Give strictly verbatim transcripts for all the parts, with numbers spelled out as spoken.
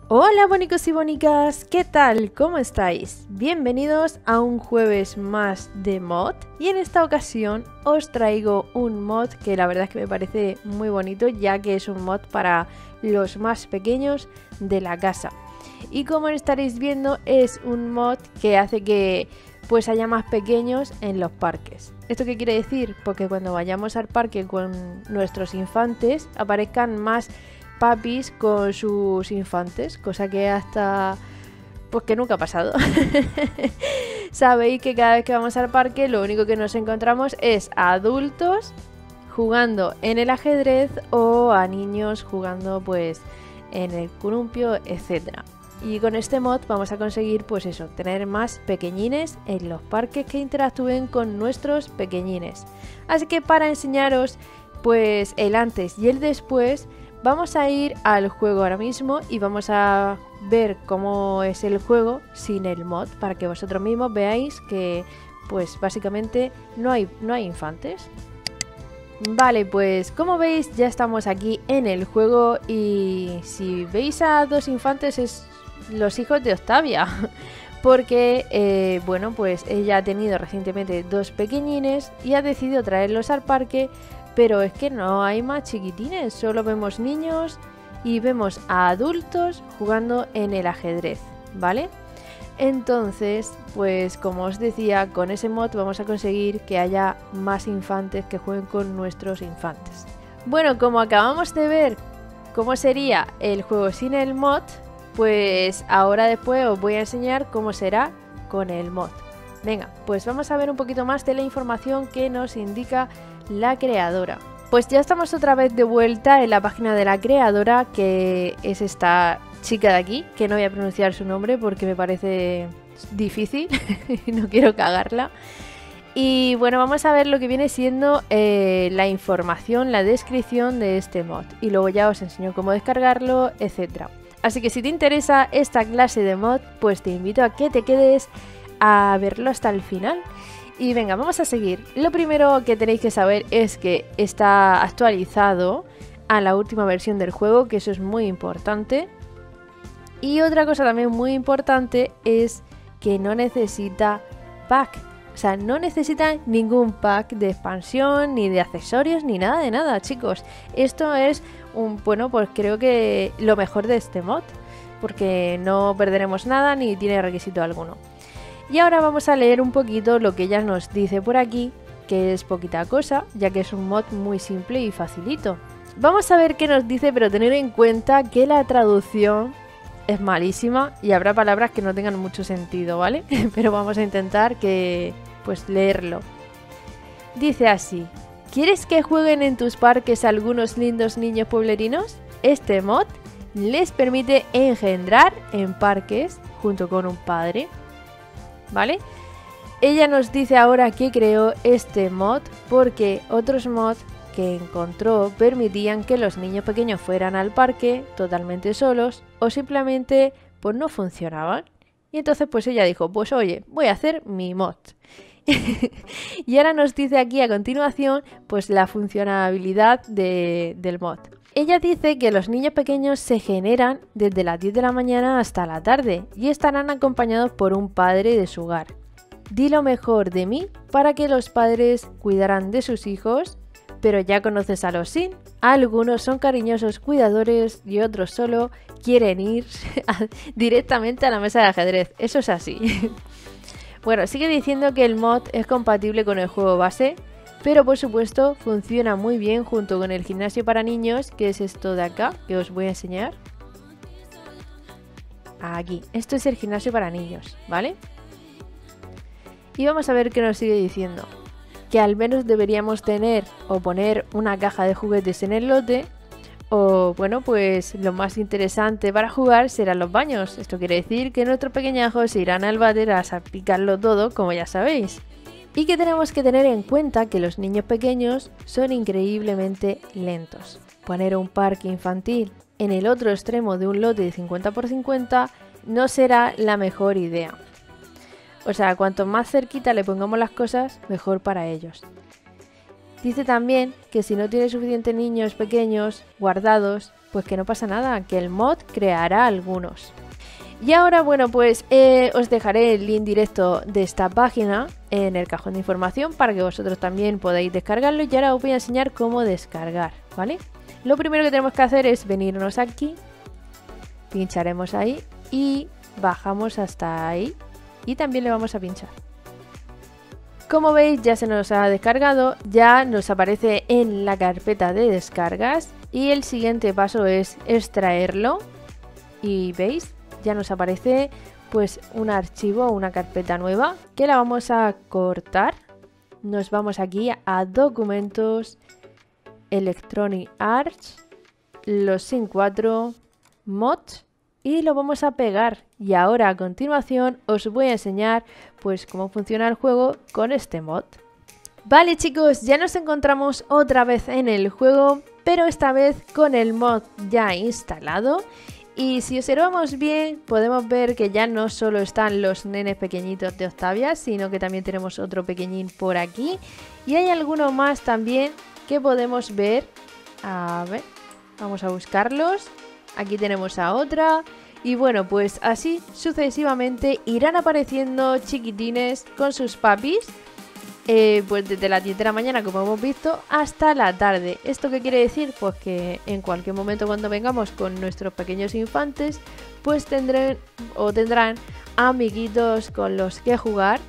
Hola bonicos y bonicas, ¿qué tal? ¿Cómo estáis? Bienvenidos a un jueves más de mod y en esta ocasión os traigo un mod que la verdad es que me parece muy bonito, ya que es un mod para los más pequeños de la casa. Y como estaréis viendo, es un mod que hace que pues haya más pequeños en los parques. ¿Esto qué quiere decir? Porque cuando vayamos al parque con nuestros infantes aparezcan más papis con sus infantes, cosa que hasta pues que nunca ha pasado. Sabéis que cada vez que vamos al parque lo único que nos encontramos es a adultos jugando en el ajedrez o a niños jugando pues en el columpio, etcétera. Y con este mod vamos a conseguir pues eso, tener más pequeñines en los parques que interactúen con nuestros pequeñines. Así que para enseñaros pues el antes y el después, vamos a ir al juego ahora mismo y vamos a ver cómo es el juego sin el mod, para que vosotros mismos veáis que pues básicamente no hay, no hay infantes. Vale, pues como veis ya estamos aquí en el juego y si veis a dos infantes es los hijos de Octavia. Porque, eh, bueno, pues ella ha tenido recientemente dos pequeñines y ha decidido traerlos al parque. Pero es que no hay más chiquitines, solo vemos niños y vemos a adultos jugando en el ajedrez, ¿vale? Entonces, pues como os decía, con ese mod vamos a conseguir que haya más infantes que jueguen con nuestros infantes. Bueno, como acabamos de ver cómo sería el juego sin el mod, pues ahora después os voy a enseñar cómo será con el mod. Venga, pues vamos a ver un poquito más de la información que nos indica la creadora. Pues ya estamos otra vez de vuelta en la página de la creadora, que es esta chica de aquí, que no voy a pronunciar su nombre porque me parece difícil y no quiero cagarla. Y bueno, vamos a ver lo que viene siendo eh, la información, la descripción de este mod y luego ya os enseño cómo descargarlo, etcétera. Así que si te interesa esta clase de mod, pues te invito a que te quedes a verlo hasta el final. Y venga, vamos a seguir. Lo primero que tenéis que saber es que está actualizado a la última versión del juego, que eso es muy importante. Y otra cosa también muy importante es que no necesita pack. O sea, no necesita ningún pack de expansión, ni de accesorios, ni nada de nada, chicos. Esto es un, bueno, pues creo que lo mejor de este mod, porque no perderemos nada ni tiene requisito alguno. Y ahora vamos a leer un poquito lo que ella nos dice por aquí, que es poquita cosa, ya que es un mod muy simple y facilito. Vamos a ver qué nos dice, pero tener en cuenta que la traducción es malísima y habrá palabras que no tengan mucho sentido, ¿vale? Pero vamos a intentar que, pues, leerlo. Dice así: ¿quieres que jueguen en tus parques algunos lindos niños pueblerinos? Este mod les permite engendrar en parques junto con un padre. ¿Vale? Ella nos dice ahora que creó este mod porque otros mods que encontró permitían que los niños pequeños fueran al parque totalmente solos o simplemente pues no funcionaban. Y entonces pues ella dijo, pues oye, voy a hacer mi mod. Y ahora nos dice aquí a continuación pues la funcionalidad de, del mod. Ella dice que los niños pequeños se generan desde las diez de la mañana hasta la tarde y estarán acompañados por un padre de su hogar. Di lo mejor de mí para que los padres cuidaran de sus hijos, pero ya conoces a los Sims. Algunos son cariñosos cuidadores y otros solo quieren ir directamente a la mesa de ajedrez. Eso es así. Bueno, sigue diciendo que el mod es compatible con el juego base, pero por supuesto funciona muy bien junto con el gimnasio para niños, que es esto de acá, que os voy a enseñar. Aquí, esto es el gimnasio para niños, ¿vale? Y vamos a ver qué nos sigue diciendo. Que al menos deberíamos tener o poner una caja de juguetes en el lote. O bueno, pues lo más interesante para jugar serán los baños. Esto quiere decir que nuestros pequeñajos se irán al váter a salpicarlo todo, como ya sabéis. Y que tenemos que tener en cuenta que los niños pequeños son increíblemente lentos. Poner un parque infantil en el otro extremo de un lote de cincuenta por cincuenta no será la mejor idea. O sea, cuanto más cerquita le pongamos las cosas, mejor para ellos. Dice también que si no tiene suficientes niños pequeños guardados, pues que no pasa nada, que el mod creará algunos. Y ahora, bueno, pues eh, os dejaré el link directo de esta página en el cajón de información para que vosotros también podáis descargarlo. Y ahora os voy a enseñar cómo descargar, ¿vale? Lo primero que tenemos que hacer es venirnos aquí, pincharemos ahí y bajamos hasta ahí y también le vamos a pinchar. Como veis, ya se nos ha descargado, ya nos aparece en la carpeta de descargas y el siguiente paso es extraerlo y veis, ya nos aparece pues un archivo, una carpeta nueva que la vamos a cortar. Nos vamos aquí a documentos, Electronic Arts, los sin cuatro, mods y lo vamos a pegar. Y ahora a continuación os voy a enseñar pues cómo funciona el juego con este mod. Vale chicos, ya nos encontramos otra vez en el juego, pero esta vez con el mod ya instalado. Y si observamos bien, podemos ver que ya no solo están los nenes pequeñitos de Octavia, sino que también tenemos otro pequeñín por aquí. Y hay alguno más también que podemos ver. A ver, vamos a buscarlos. Aquí tenemos a otra. Y bueno, pues así sucesivamente irán apareciendo chiquitines con sus papis. Eh, pues desde las diez de la mañana, como hemos visto, hasta la tarde. ¿Esto qué quiere decir? Pues que en cualquier momento cuando vengamos con nuestros pequeños infantes, pues tendrán o tendrán amiguitos con los que jugar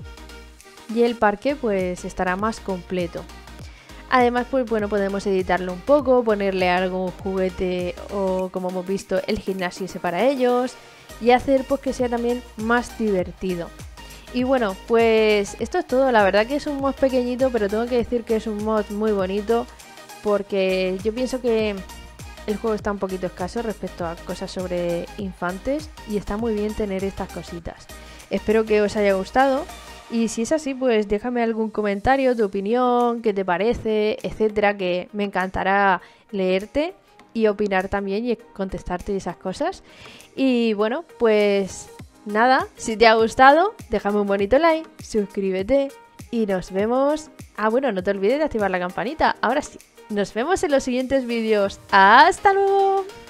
y el parque pues estará más completo. Además, pues bueno, podemos editarlo un poco, ponerle algún juguete o, como hemos visto, el gimnasio ese para ellos y hacer pues que sea también más divertido. Y bueno, pues esto es todo. La verdad que es un mod pequeñito, pero tengo que decir que es un mod muy bonito porque yo pienso que el juego está un poquito escaso respecto a cosas sobre infantes y está muy bien tener estas cositas. Espero que os haya gustado y si es así, pues déjame algún comentario, tu opinión, qué te parece, etcétera, que me encantará leerte y opinar también y contestarte esas cosas. Y bueno, pues nada, si te ha gustado, déjame un bonito like, suscríbete y nos vemos. Ah, bueno, no te olvides de activar la campanita. Ahora sí, nos vemos en los siguientes vídeos. ¡Hasta luego!